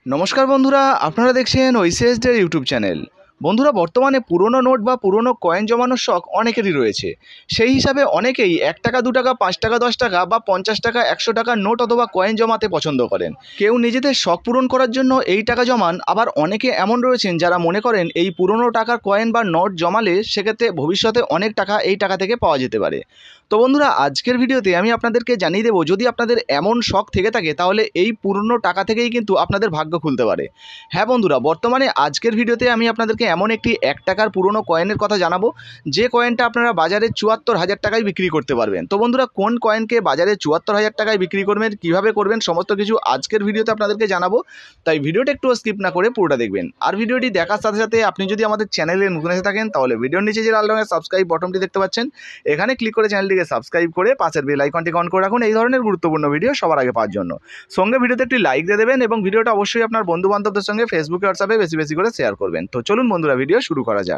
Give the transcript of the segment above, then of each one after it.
নমস্কার বন্ধুরা, আপনারা দেখছেন ওইসিএসডি ইউটিউব চ্যানেল। বন্ধুরা, বর্তমানে পুরনো নোট বা পুরনো কয়েন জমানোর শখ অনেকেরই রয়েছে। সেই হিসাবে অনেকেই 1 টাকা 2 টাকা 5 টাকা 10 টাকা বা 50 টাকা 100 টাকার নোট অথবা কয়েন জমাতে পছন্দ করেন। কেউ নিজেদের শখ পূরণ করার জন্য এই টাকা জমান, আবার অনেকে এমন রয়েছেন যারা মনে করেন এই পুরনো টাকার কয়েন বা নোট জমালে সেক্ষেত্রে ভবিষ্যতে অনেক টাকা এই টাকা থেকে পাওয়া যেতে পারে। তো বন্ধুরা, আজকের ভিডিওতে আমি আপনাদেরকে জানিয়ে দেবো, যদি আপনাদের এমন শখ থেকে থাকে তাহলে এই পুরনো টাকা থেকেই কিন্তু আপনাদের ভাগ্য খুলতে পারে। হ্যাঁ বন্ধুরা, বর্তমানে আজকের ভিডিওতে আমি আপনাদেরকে এমন একটি 1 টাকার পুরনো কয়েনের কথা জানাবো, যে কয়েনটা আপনারা বাজারে 74,000 টাকায় বিক্রি করতে পারবেন। তো বন্ধুরা, কোন কয়েনকে বাজারে 74,000 টাকায় বিক্রি করবেন, কীভাবে করবেন, সমস্ত কিছু আজকের ভিডিওতে আপনাদেরকে জানাবো। তাই ভিডিওটা একটু স্কিপ না করে পুরোটা দেখবেন। আর ভিডিওটি দেখার সাথে সাথে আপনি যদি আমাদের চ্যানেলে নতুন এসে থাকেন তাহলে ভিডিওর নিচে যে লাল রঙের সাবস্ক্রাইব বটনটি দেখতে পাচ্ছেন, এখানে ক্লিক করে চ্যানেলটিকে সাবস্ক্রাইব করে পাশের বেল আইকনটি অন করে রাখুন এই ধরনের গুরুত্বপূর্ণ ভিডিও সবার আগে পাওয়ার জন্য। সঙ্গে ভিডিওতে একটি লাইক দিয়ে দেবেন এবং ভিডিওটা অবশ্যই আপনার বন্ধু বান্ধবদের সঙ্গে ফেসবুকে হোয়াটসঅ্যাপে বেশি বেশি করে শেয়ার করবেন। তো চলুন বন্ধুরা, ভিডিও শুরু করা যাক।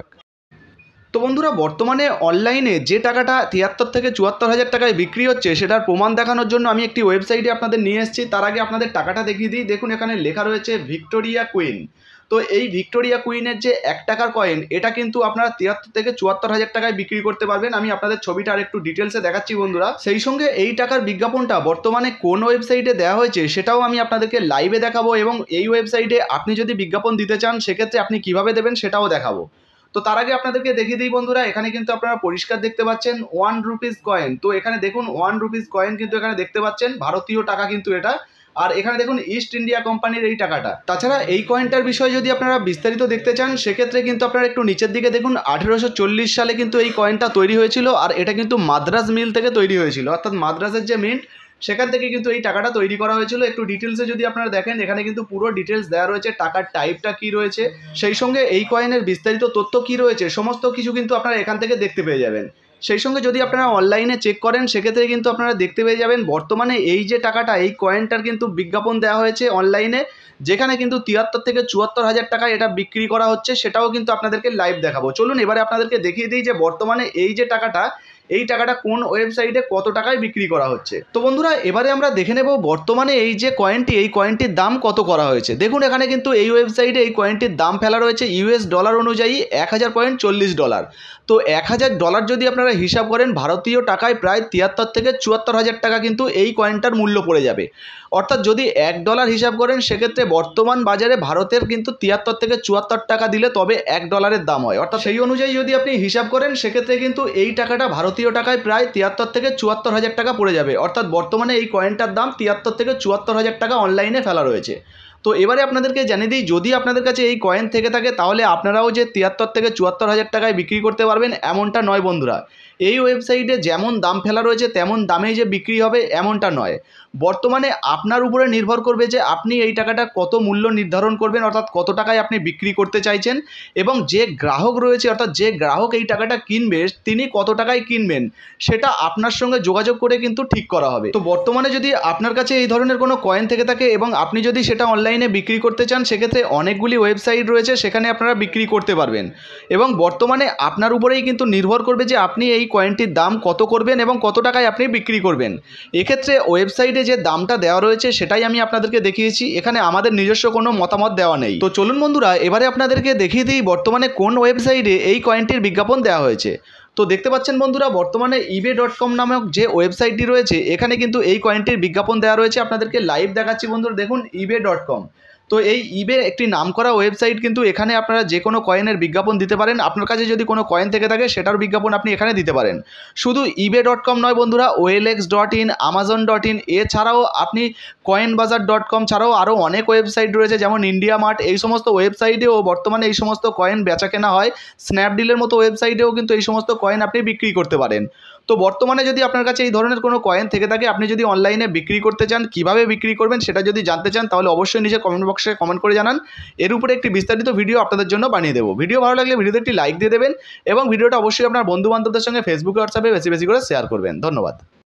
তো বন্ধুরা, বর্তমানে অনলাইনে যে টাকাটা 73 থেকে 74,000 টাকায় বিক্রি হচ্ছে, সেটার প্রমাণ দেখানোর জন্য আমি একটি ওয়েবসাইটে আপনাদের নিয়ে এসেছি। তার আগে আপনাদের টাকাটা দেখিয়ে দিই। দেখুন, এখানে লেখা রয়েছে ভিক্টোরিয়া কুইন। তো এই ভিক্টোরিয়া কুইনের যে 1 টাকার কয়েন, এটা কিন্তু আপনারা 73 থেকে 74,000 টাকায় বিক্রি করতে পারবেন। আমি আপনাদের ছবিটা আর একটু ডিটেলসে দেখাচ্ছি বন্ধুরা। সেই সঙ্গে এই টাকার বিজ্ঞাপনটা বর্তমানে কোন ওয়েবসাইটে দেওয়া হয়েছে সেটাও আমি আপনাদেরকে লাইভে দেখাবো, এবং এই ওয়েবসাইটে আপনি যদি বিজ্ঞাপন দিতে চান সেক্ষেত্রে আপনি কিভাবে দেবেন সেটাও দেখাবো। তো তার আগে আপনাদেরকে দেখিয়ে দিই বন্ধুরা, এখানে কিন্তু আপনারা পরিষ্কার দেখতে পাচ্ছেন 1 রুপিস কয়েন। তো এখানে দেখুন 1 রুপিস কয়েন কিন্তু এখানে দেখতে পাচ্ছেন, ভারতীয় টাকা কিন্তু এটা। আর এখানে দেখুন ইস্ট ইন্ডিয়া কোম্পানির এই টাকাটা। তাছাড়া এই কয়েনটার বিষয়ে যদি আপনারা বিস্তারিত দেখতে চান সেক্ষেত্রে কিন্তু আপনারা একটু নিচের দিকে দেখুন, 1840 সালে কিন্তু এই কয়েনটা তৈরি হয়েছিল। আর এটা কিন্তু মাদ্রাজ মিল থেকে তৈরি হয়েছিল, অর্থাৎ মাদ্রাজের যে মিন্ট সেখান থেকে কিন্তু এই টাকাটা তৈরি করা হয়েছিল। একটু ডিটেলসে যদি আপনারা দেখেন, এখানে কিন্তু পুরো ডিটেলস দেওয়া রয়েছে, টাকার টাইপটা কী রয়েছে, সেই সঙ্গে এই কয়েনের বিস্তারিত তথ্য কী রয়েছে, সমস্ত কিছু কিন্তু আপনারা এখান থেকে দেখতে পেয়ে যাবেন। সেই সঙ্গে যদি আপনারা অনলাইনে চেক করেন সেক্ষেত্রে কিন্তু আপনারা দেখতে পেয়ে যাবেন বর্তমানে এই যে টাকাটা, এই কয়েনটার কিন্তু বিজ্ঞাপন দেওয়া হয়েছে অনলাইনে, যেখানে কিন্তু 73 থেকে 74,000 টাকায় এটা বিক্রি করা হচ্ছে, সেটাও কিন্তু আপনাদেরকে লাইভ দেখাবো। চলুন এবারে আপনাদেরকে দেখিয়ে দিই যে বর্তমানে এই যে টাকাটা, এই টাকাটা কোন ওয়েবসাইটে কত টাকায় বিক্রি করা হচ্ছে। তো বন্ধুরা, এবারে আমরা দেখে নেব বর্তমানে এই যে কয়েনটি, এই কয়েনটির দাম কত করা হয়েছে। দেখুন, এখানে কিন্তু এই ওয়েবসাইটে এই কয়েনটির দাম ফেলা রয়েছে ইউএস ডলার অনুযায়ী $1000.40। তো $1000 যদি আপনারা হিসাব করেন ভারতীয় টাকায় প্রায় 73 থেকে 74,000 টাকা কিন্তু এই কয়েনটার মূল্য পড়ে যাবে। অর্থাৎ যদি $1 হিসাব করেন সেক্ষেত্রে বর্তমান বাজারে ভারতের কিন্তু 73 থেকে 74 টাকা দিলে তবে $1 দাম হয়। অর্থাৎ সেই অনুযায়ী যদি আপনি হিসাব করেন সেক্ষেত্রে কিন্তু এই টাকাটা ভারতীয় টাকায় প্রায় 73 থেকে 74,000 টাকা পড়ে যাবে। অর্থাৎ বর্তমানে এই কয়েনটার দাম 73 থেকে 74,000 টাকা অনলাইনে ফেলা রয়েছে। তো এবারে আপনাদেরকে জানিয়ে দিই, যদি আপনাদের কাছে এই কয়েন থেকে থাকে তাহলে আপনারাও যে 73 থেকে 74,000 টাকায় বিক্রি করতে পারবেন এমনটা নয় বন্ধুরা। এই ওয়েবসাইটে যেমন দাম ফেলা রয়েছে তেমন দামেই যে বিক্রি হবে এমনটা নয়। বর্তমানে আপনার উপরে নির্ভর করবে যে আপনি এই টাকাটা কত মূল্য নির্ধারণ করবেন, অর্থাৎ কত টাকায় আপনি বিক্রি করতে চাইছেন, এবং যে গ্রাহক রয়েছে অর্থাৎ যে গ্রাহক এই টাকাটা কিনবে তিনি কত টাকায় কিনবেন সেটা আপনার সঙ্গে যোগাযোগ করে কিন্তু ঠিক করা হবে। তো বর্তমানে যদি আপনার কাছে এই ধরনের কোনো কয়েন থেকে থাকে এবং আপনি যদি সেটা অনলাইনে বিক্রি করতে চান সেক্ষেত্রে অনেকগুলি ওয়েবসাইট রয়েছে, সেখানে আপনারা বিক্রি করতে পারবেন। এবং বর্তমানে আপনার উপরেই কিন্তু নির্ভর করবে যে আপনি এই কয়েনটির দাম কত করবেন এবং কত টাকায় আপনি বিক্রি করবেন। এক্ষেত্রে ওয়েবসাইটে যে দামটা দেওয়া রয়েছে সেটাই আমি আপনাদেরকে দেখিয়েছি, এখানে আমাদের নিজস্ব কোনো মতামত দেওয়া নেই। তো চলুন বন্ধুরা, এবারে আপনাদেরকে দেখিয়ে দিই বর্তমানে কোন ওয়েবসাইটে এই কয়েনটির বিজ্ঞাপন দেওয়া হয়েছে। তো দেখতে পাচ্ছেন বন্ধুরা, বর্তমানে ebay.com নামক যে ওয়েবসাইটটি রয়েছে এখানে কিন্তু এই কয়েনটির বিজ্ঞাপন দেওয়া রয়েছে। আপনাদেরকে লাইভ দেখাচ্ছি বন্ধুরা, দেখুন ebay.com। তো এই ইবে একটি নামকরা ওয়েবসাইট, কিন্তু এখানে আপনারা যে কোনো কয়েনের বিজ্ঞাপন দিতে পারেন। আপনার কাছে যদি কোনো কয়েন থেকে থাকে সেটার বিজ্ঞাপন আপনি এখানে দিতে পারেন। শুধু ebay.com নয় বন্ধুরা, OLX.in, Amazon.in, এছাড়াও আপনি coinbazar.com ছাড়াও আরও অনেক ওয়েবসাইট রয়েছে, যেমন ইন্ডিয়া মার্ট। এই সমস্ত ওয়েবসাইটেও বর্তমানে এই সমস্ত কয়েন বেচা কেনা হয়। স্ন্যাপডিলের মতো ওয়েবসাইটেও কিন্তু এই সমস্ত কয়েন আপনি বিক্রি করতে পারেন। তো বর্তমানে যদি আপনার কাছে এই ধরনের কোনো কয়েন থেকে থাকে, আপনি যদি অনলাইনে বিক্রি করতে চান, কিভাবে বিক্রি করবেন সেটা যদি জানতে চান তাহলে অবশ্যই নিচে কমেন্ট বক্সে কমেন্ট করে জানান। এর উপরে একটি বিস্তারিত ভিডিও আপনাদের জন্য বানিয়ে দেবো। ভিডিও ভালো লাগলে ভিডিওতে একটি লাইক দিয়ে দেবেন এবং ভিডিওটা অবশ্যই আপনার বন্ধু বান্ধবদের সঙ্গে ফেসবুকে হোয়াটসঅ্যাপে বেশি বেশি করে শেয়ার করবেন। ধন্যবাদ।